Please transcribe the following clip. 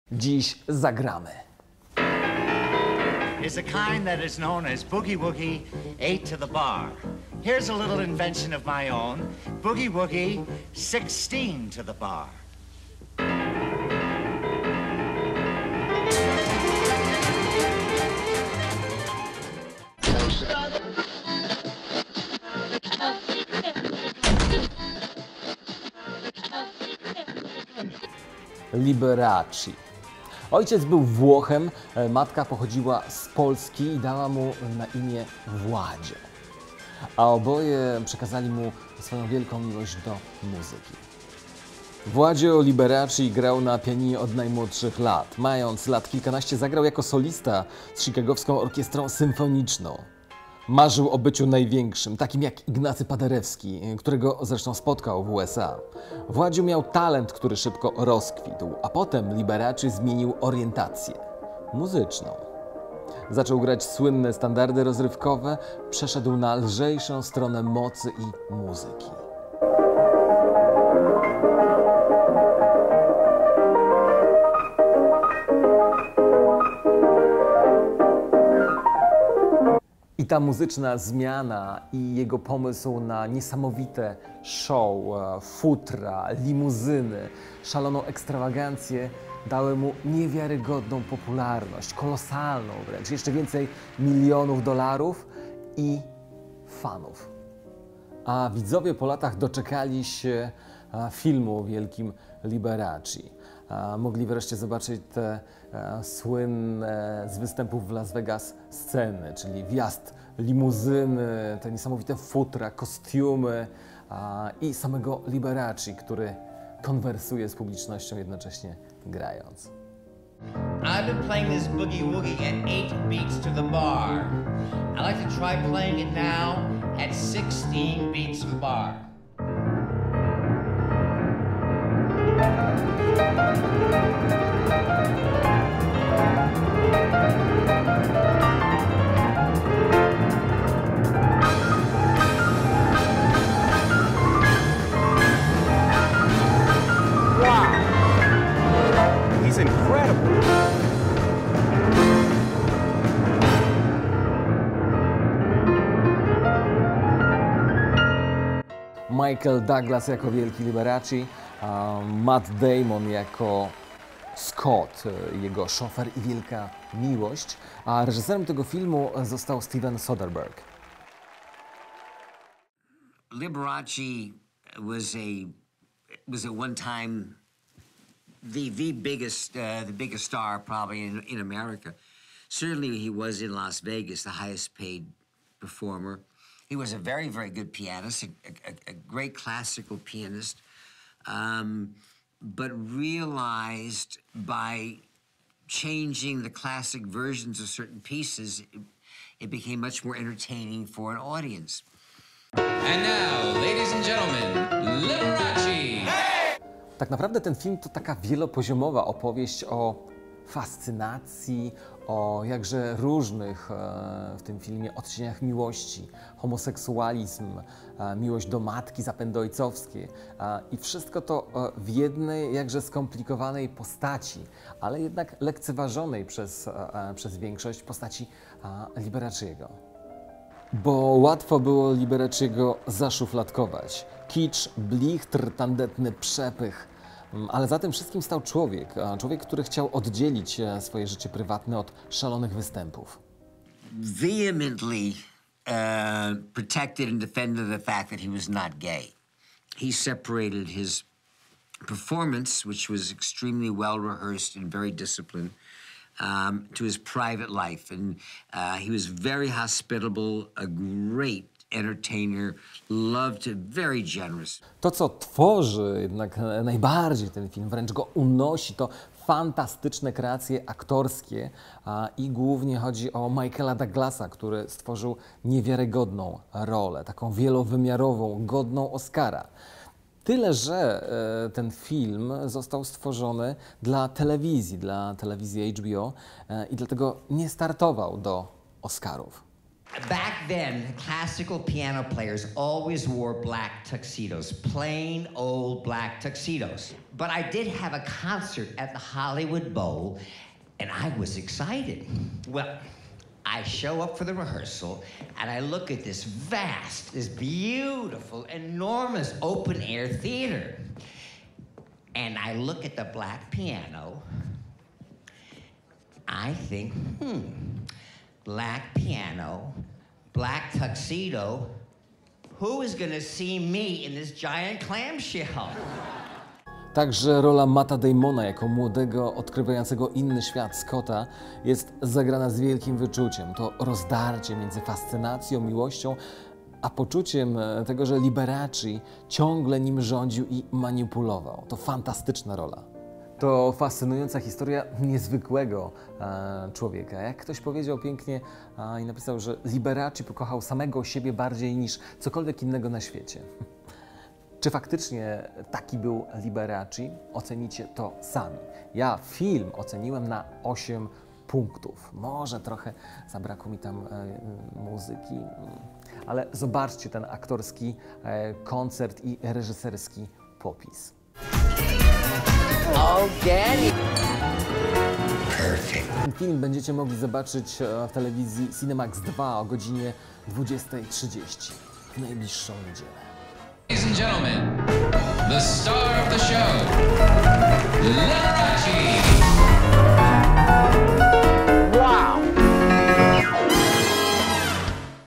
Dziś zagramy. Is a kind that is known as Boogie Woogie 8 to the bar. Here's a little invention of my own, Boogie Woogie 16 to the bar. Liberace. Ojciec był Włochem, matka pochodziła z Polski i dała mu na imię Władzio. A oboje przekazali mu swoją wielką miłość do muzyki. Władzio Liberace grał na pianinie od najmłodszych lat. Mając lat kilkanaście zagrał jako solista z chicagowską orkiestrą symfoniczną. Marzył o byciu największym, takim jak Ignacy Paderewski, którego zresztą spotkał w USA. Władziu miał talent, który szybko rozkwitł, a potem Liberace zmienił orientację muzyczną. Zaczął grać słynne standardy rozrywkowe, przeszedł na lżejszą stronę mocy i muzyki. I ta muzyczna zmiana i jego pomysł na niesamowite show, futra, limuzyny, szaloną ekstrawagancję dały mu niewiarygodną popularność, kolosalną wręcz, jeszcze więcej milionów dolarów i fanów. A widzowie po latach doczekali się filmu o wielkim Liberace. Mogli wreszcie zobaczyć te słynne z występów w Las Vegas sceny, czyli wjazd limuzyny, te niesamowite futra, kostiumy i samego Liberace, który konwersuje z publicznością jednocześnie grając. I've been playing this boogie woogie at 8 beats to the bar. I'd like to try playing it now at 16 beats to the bar. Wow! He's incredible! Michael Douglas jako wielki Liberace, Matt Damon jako Scott, jego szofer i wielka miłość, a reżyserem tego filmu został Steven Soderbergh. Liberace was at one time the biggest star probably in America. Certainly he was in Las Vegas, the highest paid performer. He was a very, very good pianist, a great classical pianist, but realized by changing the classic versions of certain pieces, it became much more entertaining for an audience. And now, ladies and gentlemen, Liberace! Tak naprawdę ten film to taka wielopoziomowa opowieść o fascynacji, o jakże różnych w tym filmie odcieniach miłości, homoseksualizm, miłość do matki, zapędy ojcowskie i wszystko to w jednej jakże skomplikowanej postaci, ale jednak lekceważonej przez większość postaci Liberace'ego. Bo łatwo było Liberace'ego zaszufladkować. Kicz, blichtr, tandetny przepych. Ale za tym wszystkim stał człowiek, który chciał oddzielić swoje życie prywatne od szalonych występów. Vehemently protected and defended the fact that he was not gay. He separated his performance, which was extremely well rehearsed and very disciplined, to his private life. And he was very hospitable, a great entertainer, loved it, very generous. To, co tworzy jednak najbardziej ten film, wręcz go unosi, to fantastyczne kreacje aktorskie i głównie chodzi o Michaela Douglasa, który stworzył niewiarygodną rolę, taką wielowymiarową, godną Oscara. Tyle, że ten film został stworzony dla telewizji HBO i dlatego nie startował do Oscarów. Back then, classical piano players always wore black tuxedos, plain old black tuxedos. But I did have a concert at the Hollywood Bowl, and I was excited. Well, I show up for the rehearsal, and I look at this vast, this beautiful, enormous open-air theater. And I look at the black piano. I think, black piano, black tuxedo. Who is gonna see me in this giant clamshell? Także rola Matta Damona jako młodego, odkrywającego inny świat Scotta jest zagrana z wielkim wyczuciem. To rozdarcie między fascynacją, miłością, a poczuciem tego, że Liberace ciągle nim rządził i manipulował. To fantastyczna rola. To fascynująca historia niezwykłego człowieka. Jak ktoś powiedział pięknie i napisał, że Liberace pokochał samego siebie bardziej niż cokolwiek innego na świecie. Czy faktycznie taki był Liberace? Ocenicie to sami. Ja film oceniłem na 8 punktów. Może trochę zabrakło mi tam muzyki, ale zobaczcie ten aktorski koncert i reżyserski popis. Ten film będziecie mogli zobaczyć w telewizji Cinemax 2 o godzinie 20:30 w najbliższą niedzielę. Ladies and gentlemen, the star of the show, Liberace.